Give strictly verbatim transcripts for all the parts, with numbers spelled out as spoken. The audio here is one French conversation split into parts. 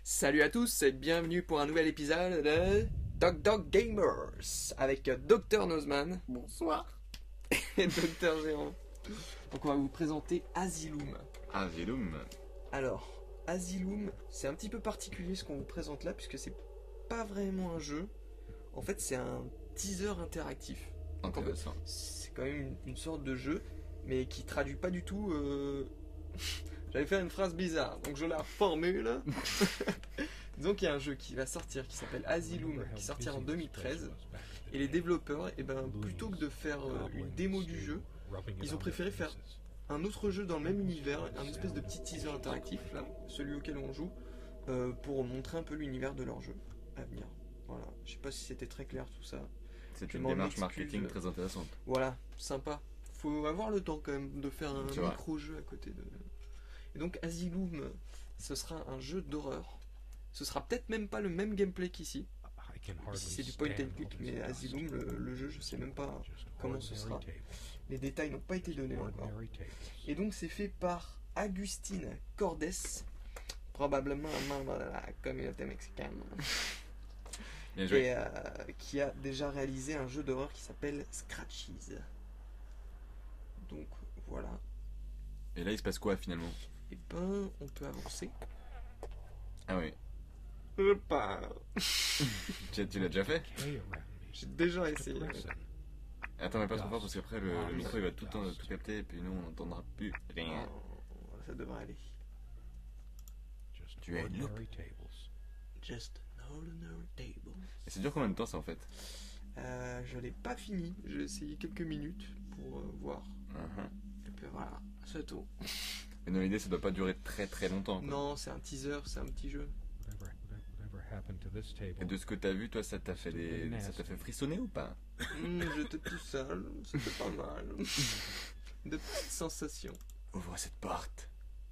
Salut à tous et bienvenue pour un nouvel épisode de Dog Dog Gamers avec Docteur Nozman. Bonsoir. Et Docteur Géant. Donc on va vous présenter Asylum. Asylum. Alors, Asylum, c'est un petit peu particulier ce qu'on vous présente là puisque c'est pas vraiment un jeu. En fait, c'est un teaser interactif. Donc, en fait, Intéressant. c'est quand même une, une sorte de jeu, mais qui traduit pas du tout. Euh... J'allais faire une phrase bizarre, donc je la reformule. Disons qu'il y a un jeu qui va sortir qui s'appelle Asylum, qui sortira en deux mille treize. Et les développeurs, eh ben, plutôt que de faire euh, une démo du jeu, ils ont préféré faire un autre jeu dans le même univers, un espèce de petit teaser interactif, là, celui auquel on joue, euh, pour montrer un peu l'univers de leur jeu à venir. Voilà, je sais pas si c'était très clair tout ça. C'est Je une m'en démarche excuse. marketing très intéressante. Voilà, sympa. Faut avoir le temps quand même de faire un C'est vrai. micro-jeu à côté de... Et donc Asylum, ce sera un jeu d'horreur. Ce sera peut-être même pas le même gameplay qu'ici. Ici c'est du point and click, mais Asylum, le, le jeu, je sais même pas comment ce sera. Les détails n'ont pas été donnés encore. Et donc c'est fait par Agustín Cordes, probablement un membre de la communauté mexicaine, Bien joué. et euh, qui a déjà réalisé un jeu d'horreur qui s'appelle Scratchies. Donc voilà. Et là, il se passe quoi finalement? Et ben, on peut avancer. Ah oui. Je pars. Tu, tu l'as déjà fait? J'ai déjà essayé. Attends, mais pas trop fort parce qu'après le, le micro il va tout, le temps- tout capter et puis nous on n'entendra plus rien. Oh, ça devrait aller. Tu as une loupe. Just an ordinary table. Et c'est dur combien de temps ça en fait? Euh, je l'ai pas fini. J'ai essayé quelques minutes pour euh, voir. Uh-huh. Et puis voilà, c'est tout. Mais dans l'idée ça doit pas durer très très longtemps. Quoi. Non, c'est un teaser, c'est un petit jeu. Et de ce que t'as vu, toi ça t'a fait des... ça t'a fait frissonner ou pas? Mmh, J'étais tout seul, c'était pas mal. De petites sensations. Ouvre cette porte.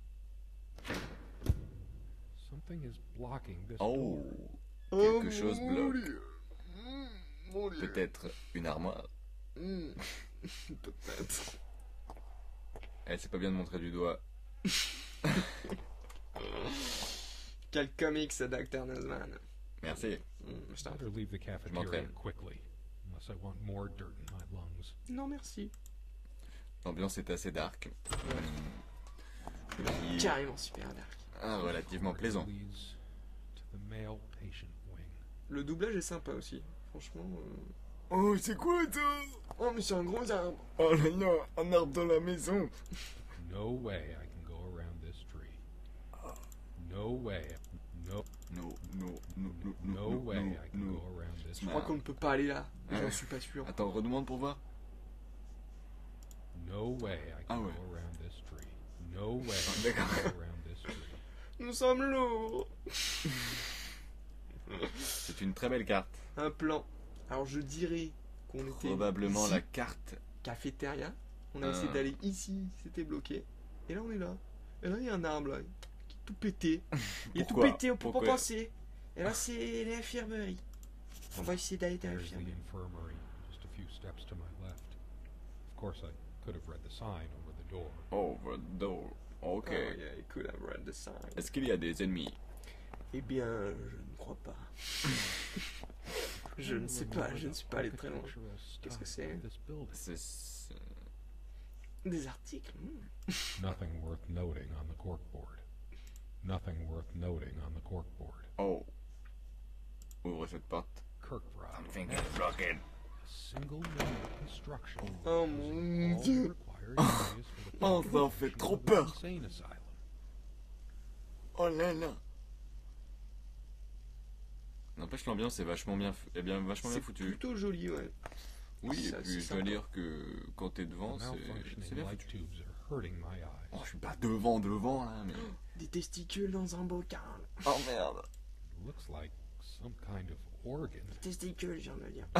Oh. Oh, Oh, quelque chose mon bloque. Dieu. Mmh, mon Dieu. Peut-être une armoire. Mmh. Peut-être. Eh, c'est pas bien de montrer du doigt. Quel comics ce Docteur Nozman. Merci. Mmh, je t'en Better prie. leave the cafeteria m'entraîne. quickly, unless I want more dirt in my lungs. Non, merci. L'ambiance est assez dark. Hum. Puis- Carrément super dark. Ah, relativement plaisant. Leads to the male patient wing. Le doublage est sympa aussi. Franchement. euh, Oh, c'est quoi ça? Oh, mais c'est un gros arbre. Oh là là, un arbre dans la maison. No way I can go around this tree. No way. No. Non, non, non, non, No non, way non, I can non. go around this Je tree. crois qu'on ne peut pas aller là. Ah J'en ouais. suis pas sûr. Attends, redemande pour voir. No way I Ah can ouais. go around this tree. No way I can D'accord. go around this tree. Nous sommes lourds. C'est une très belle carte. Un plan. Alors je dirais qu'on était Probablement ici, la carte. cafétéria. On a Ah. essayé d'aller ici, c'était bloqué. Et là on est là. Et là il y a un arbre là, qui est tout pété. Il est tout Pourquoi pété, on peut pas Pourquoi passer. Et là c'est l'infirmerie. On va essayer d'aller dans There's the l'infirmerie. infirmary, just a few steps to my left. Of course, I could have read the sign over the door. Over the door. Ok. Oh yeah, he could have read the sign. Est-ce qu'il y a des ennemis? Eh bien, je ne crois pas. Je ne sais pas, je ne suis pas allé très loin. Qu'est-ce que c'est? This building. C'est... c'est- Des articles. hmm. Nothing worth noting on the corkboard. Nothing worth noting on the corkboard. Oh. Ouvre cette porte. Kirkbride. Something is broken. A single unit of construction. Oh mon All the dieu. required areas for the Oh, ça en fait construction trop of an peur. insane asylum. Oh là là. N'empêche, l'ambiance est vachement bien, f- est bien vachement bien C'est foutue. plutôt joli, ouais. Oui, c'est et assez puis je sympa. dois dire que quand t'es devant, c'est c'est Malfunctioning bien light foutu. tubes are hurting my Oh, eyes. je suis pas devant, devant là, mais. Des testicules dans un bocal. Oh merde. It looks like some kind of organ. Testicules, je viens de le dire.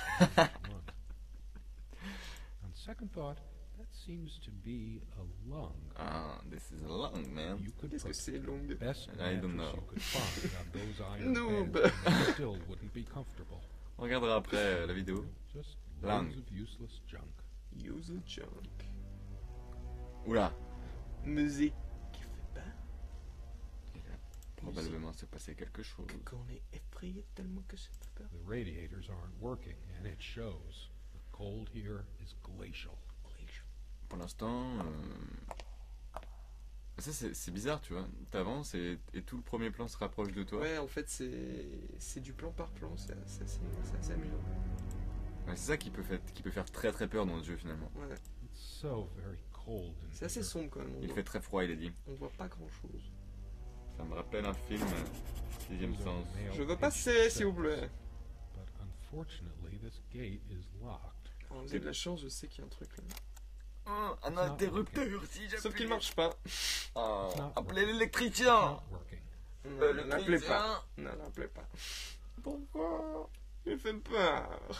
On second thought, that seems to be a lung. Ah, this is a lung, man. You could Qu'est-ce que put c'est, the longue? best I don't mattress know. you could find on those iron Noob. beds, and you still wouldn't be comfortable. On regardera après euh, la vidéo. Just Lung. loads of useless junk. Use a junk. Oula. Musique qui fait pas. Probablement s'est passé quelque chose. Qu'on est effrayé tellement que ça fait peur. The radiators aren't working, and it shows. The cold here is glacial. Pour l'instant, euh... ça c'est, c'est bizarre, tu vois. T'avances et, et tout le premier plan se rapproche de toi. Ouais, en fait, c'est c'est du plan par plan, c'est assez, assez, c'est assez amusant. Ouais, c'est ça qui peut, faire, qui peut faire très très peur dans ce jeu finalement. Ouais. It's so very cold in C'est assez here. sombre quand même. On Il voit, fait très froid, il est dit. on voit pas grand chose. Ça me rappelle un film, euh, Sixième Those are Sens. the male Je veux patient passer, s'il vous cells. plaît. But unfortunately, this gate is locked. Alors, vous avez de la chance, je sais qu'il y a un truc là. Oh, un not interrupteur si j'appuie. Sauf qu'il marche pas. Oh, It's not appelez working. l'électricien. Not working. Non, ne l'appelez pas. Non, ne l'appelez pas. Pourquoi? Il fait peur.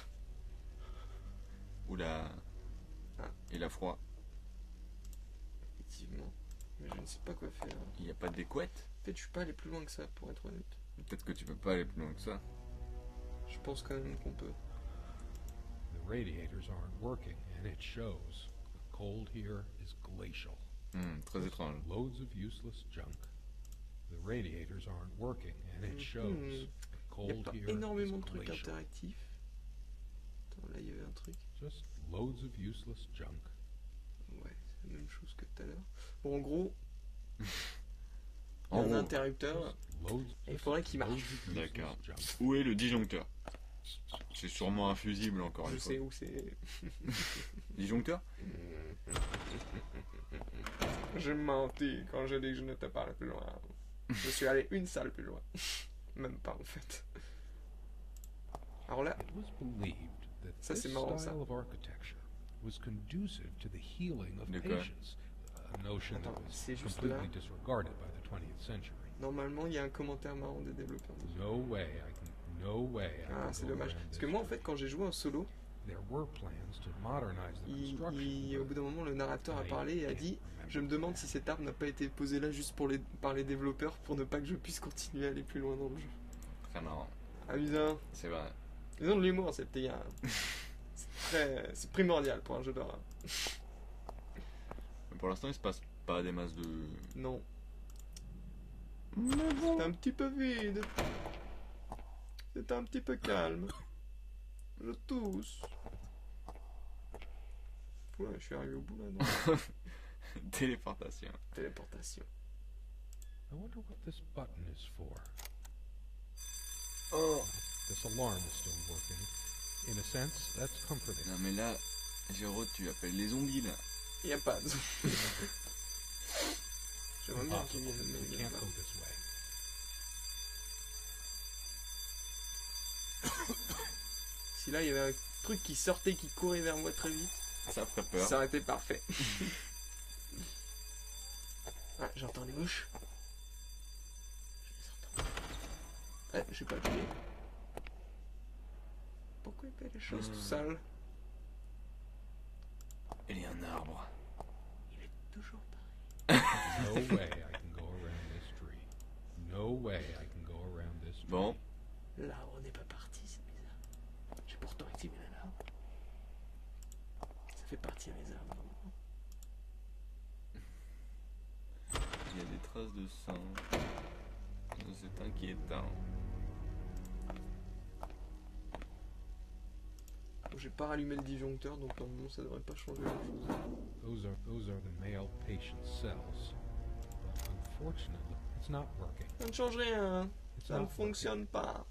Oula. Ah. Il a froid. Effectivement. Mais je ne sais pas quoi faire. Il n'y a pas de découette. En fait, je suis pas allé plus loin que ça, pour être honnête. Peut-être que tu peux pas aller plus loin que ça. Je pense quand même qu'on peut. The radiators aren't working, and it shows. The cold here is glacial. Hmm, très étrange. Loads of useless junk. The radiators aren't working, and it shows. Mhm. The Il n'y a cold pas here énormément is de trucs glacial. interactifs. Attends, là, il y avait un truc. Just loads of useless junk. Ouais, c'est la même chose que tout à l'heure. Bon, en gros, il y a En un gros, interrupteur. Just loads, Et il just faudrait qu'il marche. loads of useless D'accord. junk. où est le disjoncteur? C'est sûrement un fusible encore Je une fois. sais où c'est. Disjoncteur? J'ai menti quand j'ai dit que je n'étais pas allé plus loin. Je suis allé une salle plus loin. Même pas en fait. Alors là, It was believed that Ça, this c'est marrant, ça. style of architecture was conducive to the healing of De quoi? patients, a notion that Attends, was c'est juste completely là. disregarded by the twentieth century. normalement, il y a un commentaire marrant des développeurs. No way, I can, no way. I Ah, can c'est go dommage. around Parce this que moi, en fait, tree. quand j'ai joué en solo, There were plans to modernize the il, construction. il- au but bout d'un moment, le narrateur a I parlé et a can't dit remember je me demande that. si cet arbre n'a pas été posé là juste pour les, par les développeurs pour ne pas que je puisse continuer à aller plus loin dans le jeu. Très marrant. Amusant. C'est vrai. Ils ont de l'humour, ces petits gars. C'est très, c'est primordial pour un jeu d'horreur. Mais pour l'instant, il se passe pas des masses de. Non, Mais c'est un petit peu vide. C'est un petit peu calme. Je tousse. Ouais, je suis arrivé au bout là, non? Téléportation. Téléportation. I wonder what this button is for. Oh. This alarm is still working. In a sense, that's comforting. Non mais là, Géraud, tu appelles les zombies là. Il a pas de. J'aimerais bien qu'il Impossible. vienne, mais We il vient can't pas. go this way. Si là il y avait un truc qui sortait, qui courait vers moi très vite, Ça ferait peur. ça aurait été parfait. Ah, j'entends les mouches. Je les entends. Ouais, j'ai pas appuyé. Pourquoi il fait les choses tout seul? Il y a un arbre. Il est toujours pareil. No way I can go around this tree. No way I can go around this tree. Bon, Là, on n'est pas parti, c'est bizarre. J'ai pourtant activé l'alarme. Ça fait partir les arbres. il y a des traces de sang. C'est inquiétant. Bon, j'ai pas rallumé le disjoncteur, donc normalement ça devrait pas changer grand chose. Those are those are the male patient cells. But unfortunately, it's not working. Ça ne change rien, It's ça ne not working. fonctionne pas.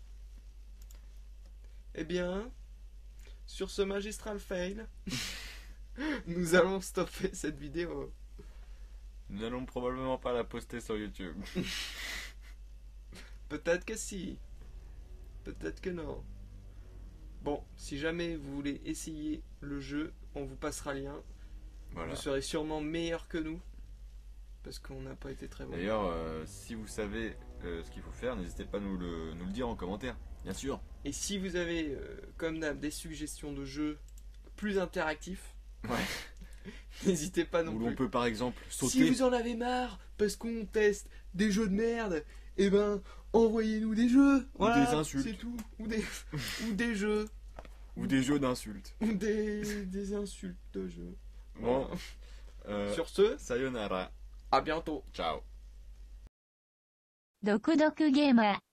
Eh bien, sur ce magistral fail, nous allons stopper cette vidéo. Nous n'allons probablement pas la poster sur YouTube. Peut-être que si, peut-être que non. Bon, si jamais vous voulez essayer le jeu, on vous passera le lien. Voilà. Vous serez sûrement meilleur que nous, parce qu'on n'a pas été très bon. D'ailleurs, euh, si vous savez euh, ce qu'il faut faire, n'hésitez pas à nous le, nous le dire en commentaire. Bien sûr. Et si vous avez, euh, comme d'hab, des suggestions de jeux plus interactifs, Ouais. n'hésitez pas non Où plus. l'on peut par exemple Si sauter. vous en avez marre parce qu'on teste des jeux de merde, eh ben envoyez-nous des jeux. Voilà, des insultes. C'est tout. Ou des, ou des jeux. Ou des jeux d'insultes. Ou des, des insultes de jeux. Bon. Voilà. Euh, Sur ce, sayonara. à bientôt. Ciao. 独読ゲーマー